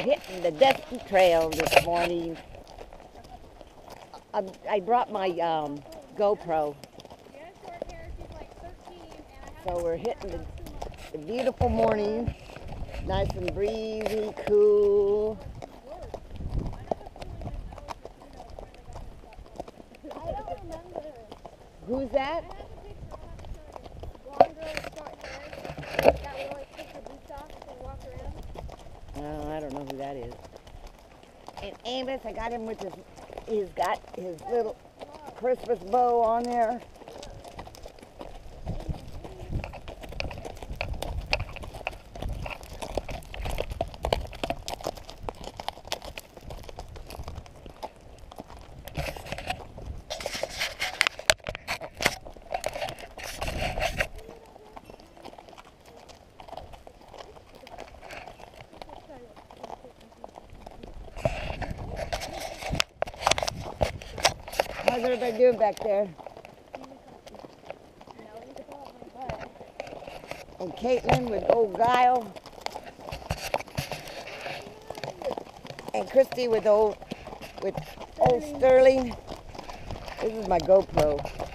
hitting the dusty trail this morning. I brought my GoPro. So we're hitting the beautiful morning. Nice and breezy, cool. I don't remember. Who's that? Blonde girl with short hair that will like take her boots off and walk around. Oh, I don't know who that is. And Amos, I got him with he's got his little Christmas bow on there. How's everybody doing back there? And Caitlin with old Guile. And Christy with old Sterling. This is my GoPro.